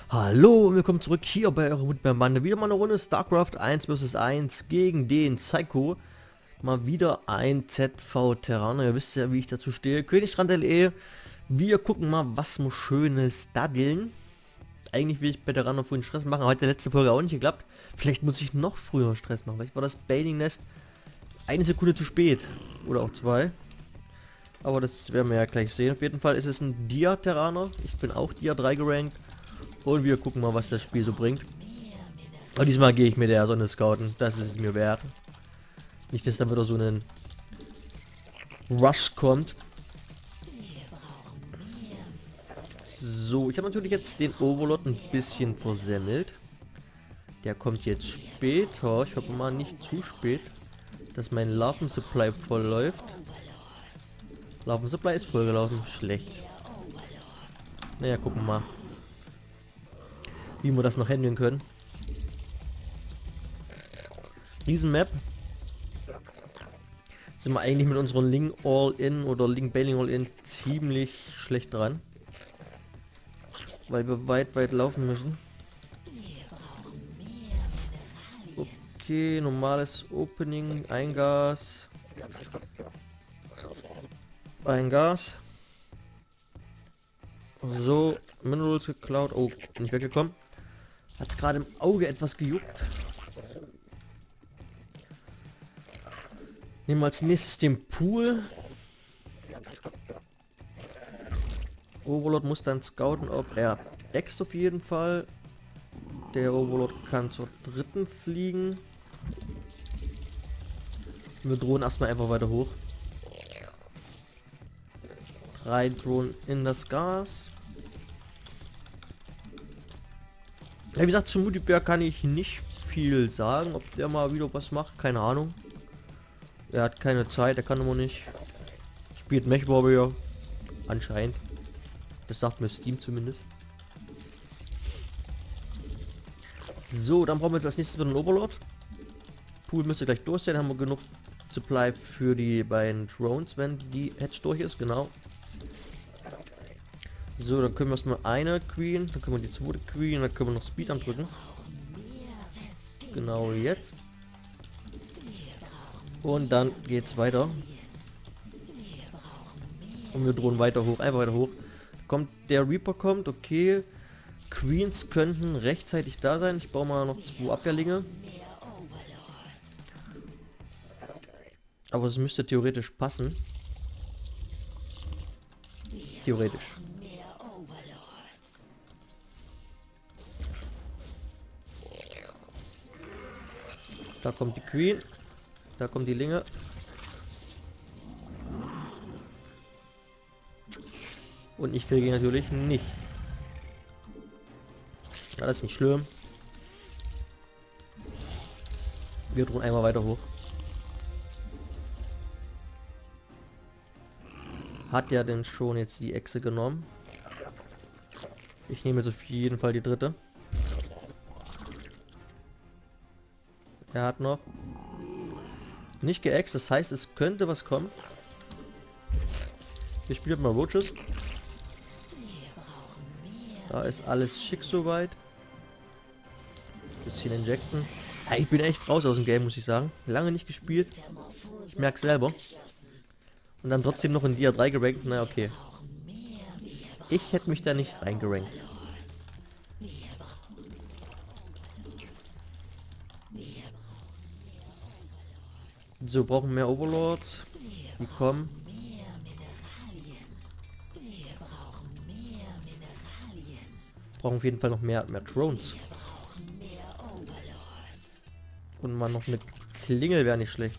Hallo und willkommen zurück hier bei eurer Bande. Wieder mal eine Runde StarCraft 1 vs 1 gegen den Psycho. Mal wieder ein ZV-Terraner. Ihr wisst ja, wie ich dazu stehe. Königstrand.de. Wir gucken mal, was muss Schönes daddeln. Eigentlich will ich bei Terraner vorhin Stress machen. Heute der letzte Folge auch nicht geklappt. Vielleicht muss ich noch früher Stress machen. Vielleicht war das Bailing Nest eine Sekunde zu spät. Oder auch zwei. Aber das werden wir ja gleich sehen. Auf jeden Fall ist es ein Dia-Terraner. Ich bin auch Dia 3 gerankt. Und wir gucken mal, was das Spiel so bringt. Und diesmal gehe ich mit der Sonne scouten. Das ist es mir wert. Nicht, dass da wieder so ein Rush kommt. So, ich habe natürlich jetzt den Overlord ein bisschen versemmelt. Der kommt jetzt später. Ich hoffe mal nicht zu spät, dass mein Larven-Supply voll läuft. Larven-Supply ist vollgelaufen. Schlecht. Naja, gucken wir mal, wie wir das noch handeln können. Riesen-Map. Sind wir eigentlich mit unserem Link All-In oder Link Bailing All-In ziemlich schlecht dran. Weil wir weit laufen müssen. Okay, normales Opening, ein Gas. Ein Gas. So, Minerals geklaut. Oh, bin ich weggekommen. Hat's gerade im Auge etwas gejuckt. Nehmen wir als nächstes den Pool. Overlord muss dann scouten, ob er Ex auf jeden Fall. Der Overlord kann zur dritten fliegen. Wir drohen erstmal einfach weiter hoch. 3 Drohnen in das Gas. Ja, wie gesagt, zu Multiplayer kann ich nicht viel sagen. Ob der mal wieder was macht, keine Ahnung. Er hat keine Zeit, er kann immer nicht. Spielt Mech Warrior. Anscheinend. Das sagt mir Steam zumindest. So, dann brauchen wir jetzt als nächstes wieder einen Overlord. Pool müsste gleich durch sein. Haben wir genug Supply für die beiden Drones, wenn die Hedge durch ist. Genau. So, dann können wir erstmal eine Queen. Dann können wir die zweite Queen. Dann können wir noch Speed andrücken. Genau jetzt. Und dann geht's weiter. Und wir drohen weiter hoch. Einfach weiter hoch. Kommt der Reaper kommt, okay. Queens könnten rechtzeitig da sein. Ich baue mal noch 2 Abwehrlinge. Aber es müsste theoretisch passen. Theoretisch. Da kommt die Queen. Da kommt die Linge. Und ich kriege ihn natürlich nicht. Ja, das ist nicht schlimm. Wir drohen einmal weiter hoch. Hat ja denn schon jetzt die Echse genommen. Ich nehme jetzt auf jeden Fall die dritte. Er hat noch nicht geäxt, das heißt, es könnte was kommen. Wir spielen mal Roaches. Da ist alles schick soweit. Bisschen injecten. Ja, ich bin echt raus aus dem Game, muss ich sagen. Lange nicht gespielt. Ich merke selber. Und dann trotzdem noch in Dia 3 gerankt. Na okay. Ich hätte mich da nicht reingerankt. So, brauchen mehr Overlords. Die kommen. Brauchen auf jeden Fall noch mehr Drones. Und mal noch eine Klingel wäre nicht schlecht.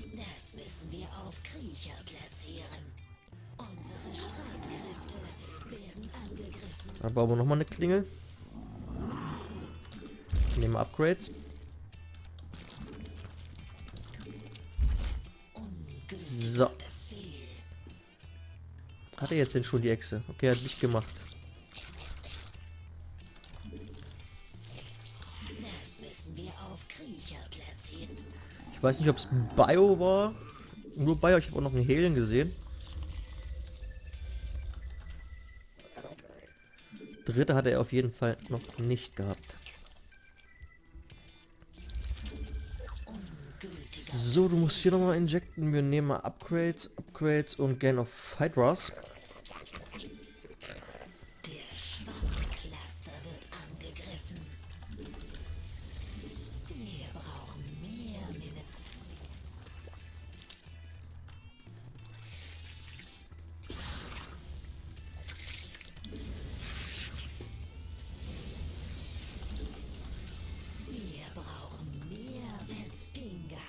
Da bauen wir noch mal eine Klingel. Nehmen wir Upgrades. So. Hat er jetzt denn schon die Echse? Okay, er hat nicht gemacht. Ich weiß nicht, ob es Bio war. Nur Bio, ich habe auch noch einen Helen gesehen. dritte hat er auf jeden Fall noch nicht gehabt. So, du musst hier nochmal injecten. Wir nehmen mal Upgrades und Gain of Hydras. Der Schwammcluster wird angegriffen. Wir brauchen mehr Mineralien. Wir brauchen mehr Vespingas.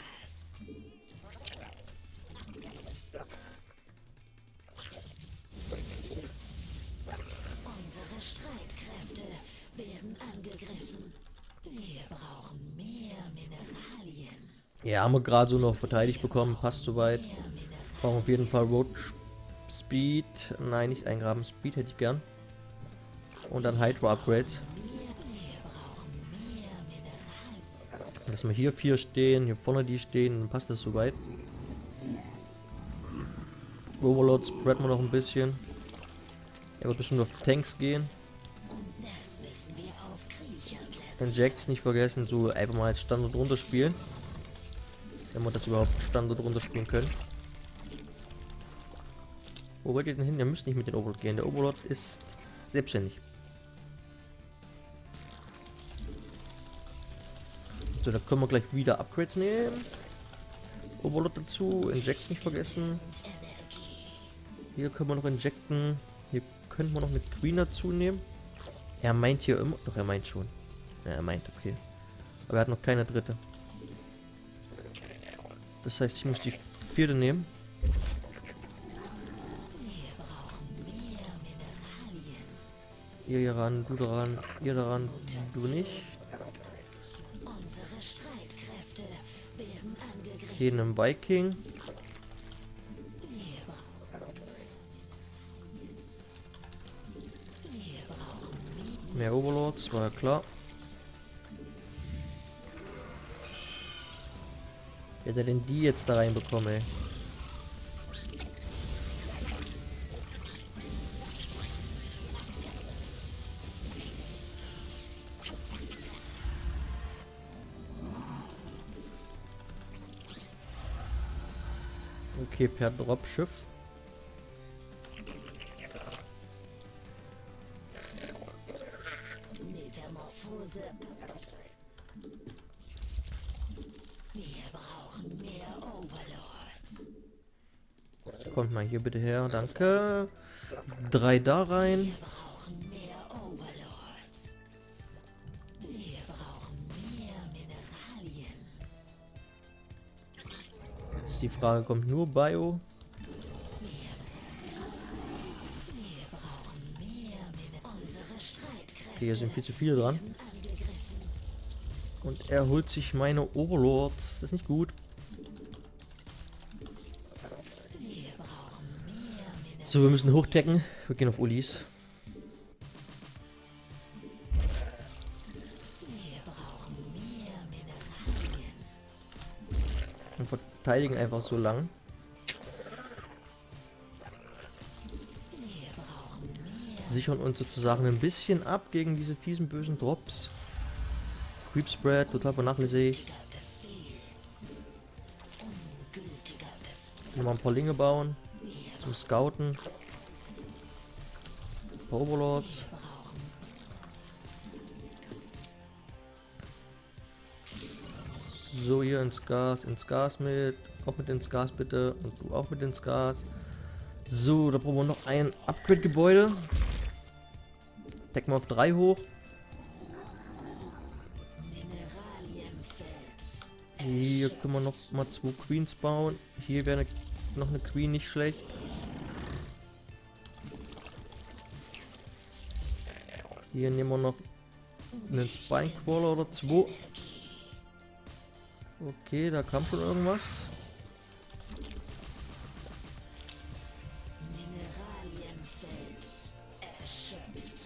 Unsere Streitkräfte werden angegriffen. Wir brauchen mehr Mineralien. Ja, haben wir gerade so noch verteidigt bekommen. Passt soweit. Mehr Mineralien. Brauchen auf jeden Fall Road Speed. Nein, nicht eingraben. Speed hätte ich gern. Und dann Hydra Upgrades. Wir brauchen mehr Mineralien. Lass mal hier 4 stehen, hier vorne die stehen, dann passt das soweit. Overlord spreaden wir noch ein bisschen. Er wird bestimmt auf Tanks gehen. Und das müssen wir auf Kriecherplätzen. Den Jacks nicht vergessen, so einfach mal als Standard runterspielen. Wenn wir das überhaupt Standard runterspielen können. Wo wollt ihr denn hin? Ihr müsst nicht mit dem Overlord gehen. Der Overlord ist selbstständig. So, da können wir gleich wieder Upgrades nehmen. Overlord dazu, Injects nicht vergessen. Hier können wir noch injecten. Hier könnten wir noch eine Queen dazu nehmen. Er meint hier immer... Doch, er meint schon. Ja, er meint, okay. Aber er hat noch keine dritte. Das heißt, ich muss die vierte nehmen. Wir brauchen mehr Mineralien. Ihr hier ran, du daran, ihr daran, du nicht. Unsere Streitkräfte werden angegriffen. Hier einem Viking. Wir brauchen Mehr Overlords, war ja klar. Wer hat er denn die jetzt da reinbekommen, ey? Okay, per Dropschiff. Metamorphose. Wir brauchen mehr Overlords. Kommt mal hier bitte her, danke. 3 da rein. Wir brauchen mehr Overlords. Wir brauchen mehr Mineralien. Ist die Frage, kommt nur Bio? Wir brauchen mehr Mineralien. Unsere Streitkräfte Okay, hier sind viel zu viele dran. werden angegriffen. Und er holt sich meine Overlords. Das ist nicht gut. Wir brauchen mehr Mineralien. So, wir müssen hochdecken. Wir gehen auf Ulis. Wir brauchen mehr Mineralien. Und verteidigen einfach so lang. Wir brauchen mehr. Sichern uns sozusagen ein bisschen ab gegen diese fiesen bösen Drops. Creep Spread, total vernachlässigt. Befehl. Ungültiger Befehl. Nochmal ein paar Linge bauen. Zum Scouten. Ein paar Overlords. So, hier ins Gas mit. Auch mit ins Gas bitte. Und du auch mit ins Gas. So, da brauchen wir noch ein Upgrade-Gebäude. Decken wir auf 3 hoch. Mineralienfeld. Hier können wir noch mal 2 Queens bauen. Hier wäre noch eine Queen nicht schlecht. Hier nehmen wir noch einen Spinecrawler oder 2. Okay, da kam schon irgendwas. Mineralienfeld erschöpft.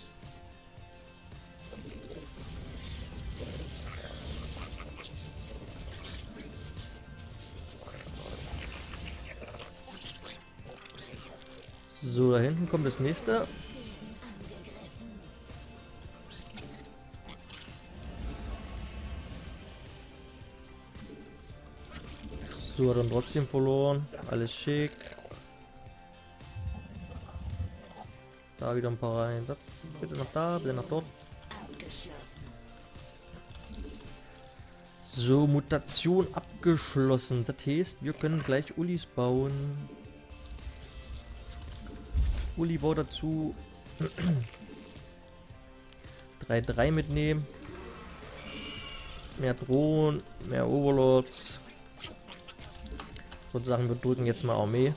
So, da hinten kommt das nächste. So, hat er trotzdem verloren. Alles schick. Da wieder ein paar rein. Bitte nach da, bitte nach dort. So, Mutation abgeschlossen. Das heißt, wir können gleich Ulis bauen. Uli baut dazu 3-3 mitnehmen. Mehr Drohnen, mehr Overlords. Sozusagen, wir drücken jetzt mal Armee.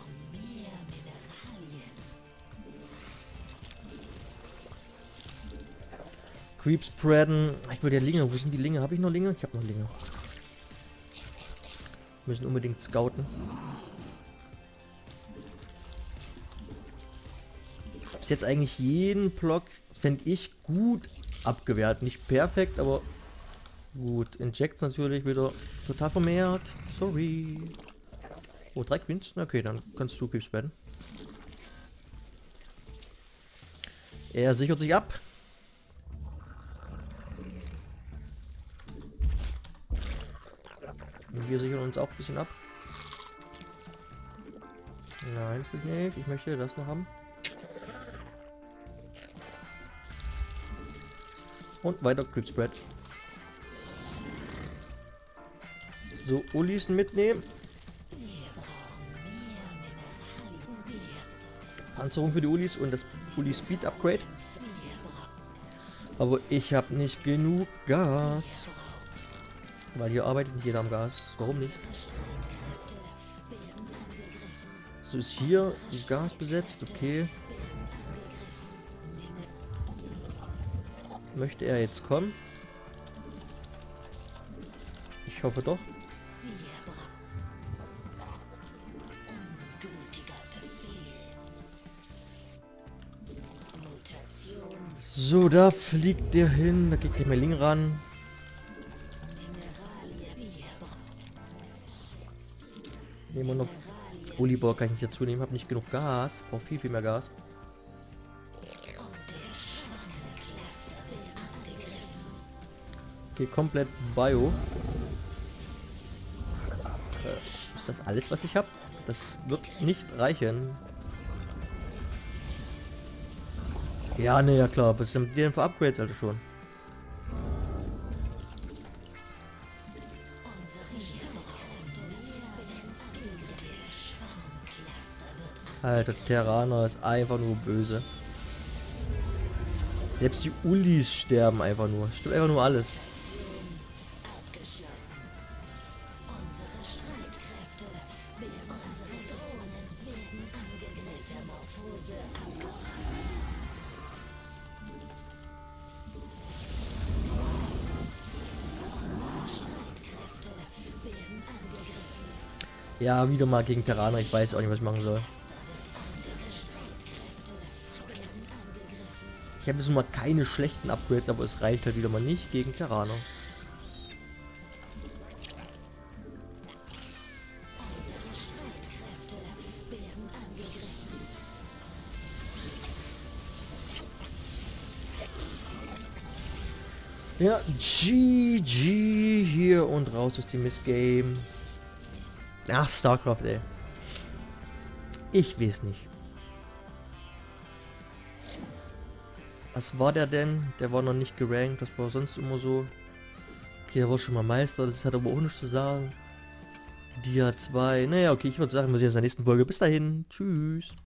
Creep spreaden. Ich will ja Linge. Wo sind die Linge? Habe ich noch Linge? Ich habe noch Linge. Müssen unbedingt scouten. Bis jetzt eigentlich jeden Block, fände ich, gut abgewehrt. Nicht perfekt, aber gut. Injects natürlich wieder total vermehrt. Sorry. Oh, 3 Queens? Okay, dann kannst du Creep spreaden. Er sichert sich ab. Und wir sichern uns auch ein bisschen ab. Nein, das will ich nicht. Ich möchte das noch haben. Und weiter Creep Spread. So, Ulis mitnehmen. Panzerung für die Ulis und das Uli Speed Upgrade. Aber ich habe nicht genug Gas. Weil hier arbeitet nicht jeder am Gas. Warum nicht? So, ist hier Gas besetzt. Okay. Möchte er jetzt kommen? Ich hoffe doch. So, da fliegt der hin. Da geht gleich mal Ling ran. Nehmen wir noch. Olibor kann ich nicht dazu nehmen. Habe nicht genug Gas. Brauche viel mehr Gas. Okay, komplett Bio. Ist das alles, was ich habe? Das wird nicht reichen. Ja, ne, ja klar. Was sind die denn für Upgrades, Alter, schon? Alter, Terraner ist einfach nur böse. Selbst die Ulis sterben einfach nur. Stimmt einfach nur alles. Ja, wieder mal gegen Terraner. Ich weiß auch nicht, was ich machen soll. Ich habe jetzt mal keine schlechten Upgrades, aber es reicht halt wieder mal nicht gegen Terraner. Ja, GG hier und raus aus dem Mistgame. Ach, StarCraft, ey. Ich weiß nicht. Was war der denn? Der war noch nicht gerankt, das war sonst immer so. Okay, der war schon mal Meister, das hat aber auch nichts zu sagen. Dia 2, naja, okay, ich würde sagen, wir sehen uns in der nächsten Folge. Bis dahin, tschüss.